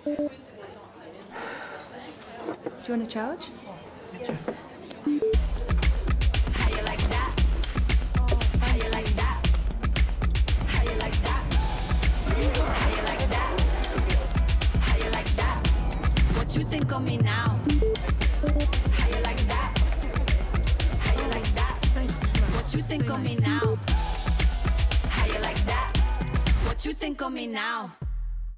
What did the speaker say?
Do you want to charge? How you like that? How you like that? How you like that? How you like that? How you like that? What you think of me now? How you like that? How you like that? What you think of me now? How you like that? What you think of me now?